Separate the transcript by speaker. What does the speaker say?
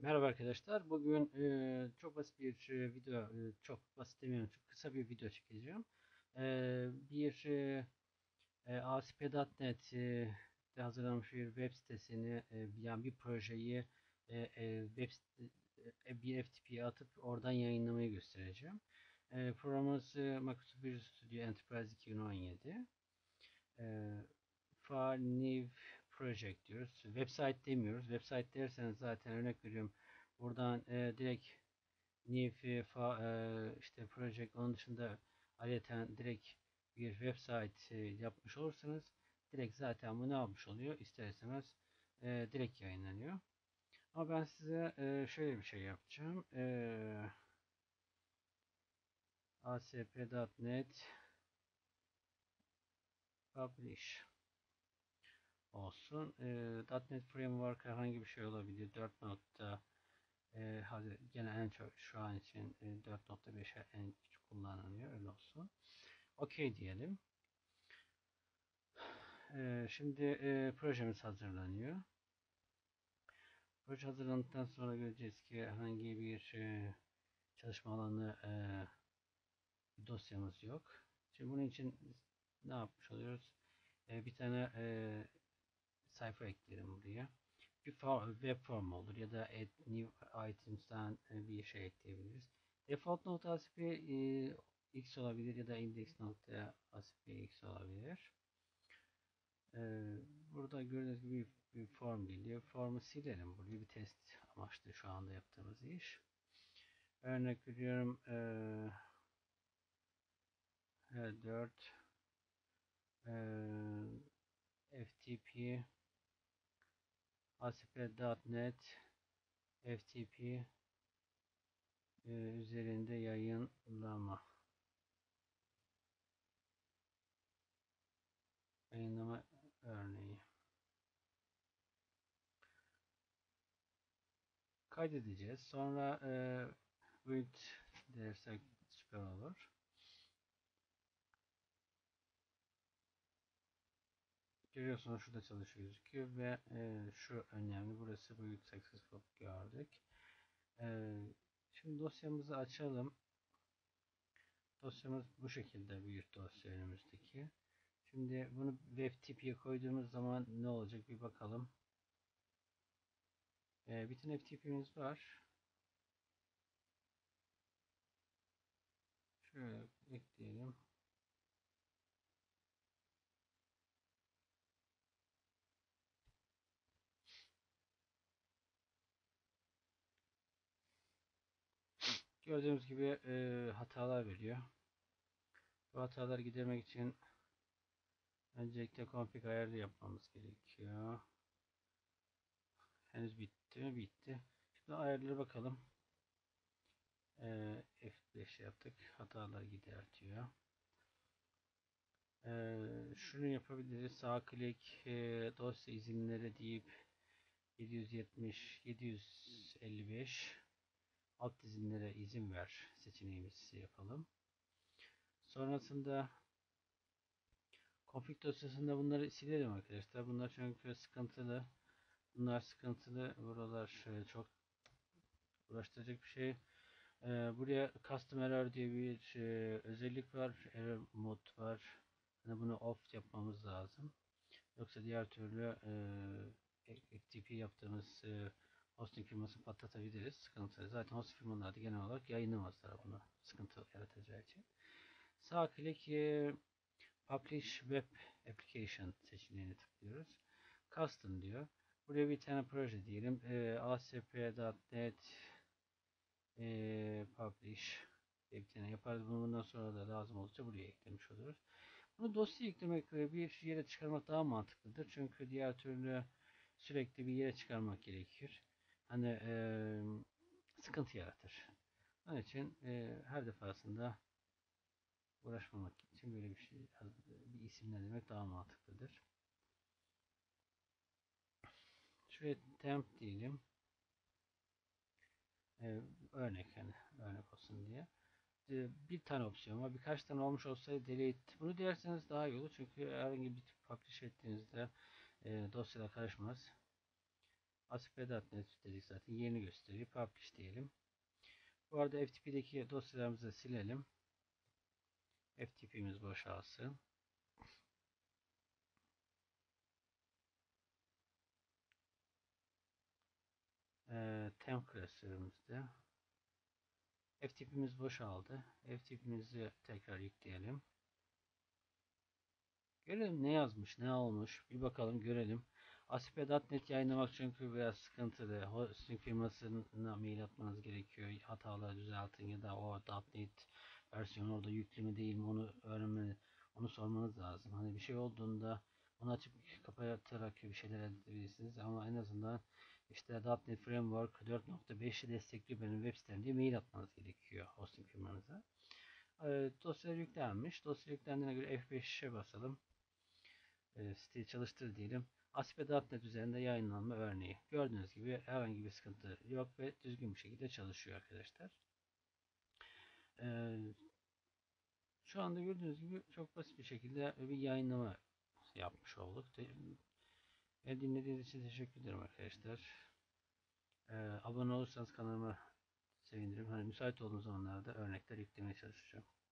Speaker 1: Merhaba arkadaşlar. Bugün çok basit bir video, çok basit demiyorum, çok kısa bir video çekeceğim. Bir ASP.NET hazırlanmış bir web sitesini, yani bir projeyi bir FTP'ye atıp oradan yayınlamayı göstereceğim. Programımız Microsoft Visual Studio Enterprise 2017. E, File New Project diyoruz. Website demiyoruz. Website derseniz zaten örnek veriyorum. Buradan direkt New işte project, onun dışında ayrıca direkt bir website yapmış olursanız direkt zaten bu ne yapmış oluyor? İster istemez direkt yayınlanıyor. Ama ben size şöyle bir şey yapacağım. ASP.NET Publish olsun. .NET Framework herhangi bir şey olabilir. 4 nokta hadi gene en çok şu an için 4.5'e en çok kullanılıyor. Öyle olsun. OK diyelim. Şimdi projemiz hazırlanıyor. Proje hazırlandıktan sonra göreceğiz ki herhangi bir çalışma alanı dosyamız yok. Şimdi bunun için ne yapmış oluyoruz? Bir tane sayfa ekleyelim buraya. Bir web form olur ya da add new items'tan bir şey ekleyebiliriz. Default nokta ASP x olabilir ya da index nokta ASP x olabilir. Burada gördüğünüz gibi bir form geliyor. Formu silelim. Buraya bir test amaçlı şu anda yaptığımız iş. Örnek veriyorum 4 FTP ASP.NET FTP üzerinde yayınlama örneği kaydedeceğiz. Sonra build dersek süper olur. Görüyorsunuz şurada çalışıyor gözüküyor ve şu önemli. Burası build successful gördük. Şimdi dosyamızı açalım. Dosyamız bu şekilde, büyük dosya önümüzdeki. Şimdi bunu web tipiye koyduğumuz zaman ne olacak bir bakalım. Bütün FTP'miz var. Şöyle ekleyelim. Gördüğünüz gibi hatalar veriyor. Bu hataları gidermek için öncelikle config ayarı yapmamız gerekiyor. Henüz bitti mi? Bitti. Şimdi ayarlara bakalım. F5 yaptık. Hatalar gidertiyor. Şunu yapabiliriz. Sağ klik dosya izinleri deyip 770 755 alt izinlere izin ver seçeneğimizi yapalım. Sonrasında config dosyasında bunları silelim arkadaşlar. Bunlar çünkü sıkıntılı. Bunlar sıkıntılı. Buralar uğraştıracak bir şey. Buraya custom error diye bir özellik var. Error mod var. Yani bunu off yapmamız lazım. Yoksa diğer türlü FTP yaptığımız hosting firması patlatabiliriz. Sıkıntı. Zaten hosting firmaları da genel olarak yayınlamazlar bunu, sıkıntı yaratacağı için. Sağ klik Publish Web Application seçeneğine tıklıyoruz. Custom diyor. Buraya bir tane proje diyelim. ASP.NET Publish diye bir tane yaparız. Bundan sonra da lazım olursa buraya eklemiş oluruz. Bunu dosya eklemek ve bir yere çıkarmak daha mantıklıdır. Çünkü diğer türlü sürekli bir yere çıkarmak gerekir. Hani sıkıntı yaratır. Onun için her defasında uğraşmamak için böyle bir şey, bir isimlendirmek daha mantıklıdır. Şuraya temp diyelim. Örnek, yani örnek olsun diye. Bir tane opsiyon var. Birkaç tane olmuş olsaydı delete. Bunu derseniz daha iyi olur. Çünkü herhangi bir publish ettiğinizde dosyada karışmaz. ASP.NET dedik zaten. Yerini gösteriyor. Publish diyelim. Bu arada FTP'deki dosyalarımızı silelim. FTP'miz boşalsın. Temp cluster'ımızda FTP'miz boşaldı. FTP'mizi tekrar yükleyelim. Görelim ne yazmış, ne olmuş. Bir bakalım, görelim. ASP.NET yayınlamak çünkü biraz sıkıntılı. Hosting firmasına mail atmanız gerekiyor. Hataları düzeltin ya da o .NET versiyonu orada yüklü mü değil mi onu öğrenmeniz, onu sormanız lazım. Hani bir şey olduğunda onu açıp kapatarak bir şeyler elde edebilirsiniz ama en azından işte .NET Framework 4.5'i destekliyor benim web sitem diye mail atmanız gerekiyor hosting firmanıza. Dosya yüklenmiş. Dosya yüklendiğine göre F5'e basalım. Siteyi çalıştır diyelim. ASP.NET üzerinde yayınlanma örneği. Gördüğünüz gibi herhangi bir sıkıntı yok ve düzgün bir şekilde çalışıyor arkadaşlar. Ee, Şu anda gördüğünüz gibi çok basit bir şekilde bir yayınlama yapmış olduk. Dinlediğiniz için teşekkür ederim arkadaşlar. Abone olursanız kanalıma sevinirim. Hani müsait olduğum zamanlarda örnekler yüklemeye çalışacağım.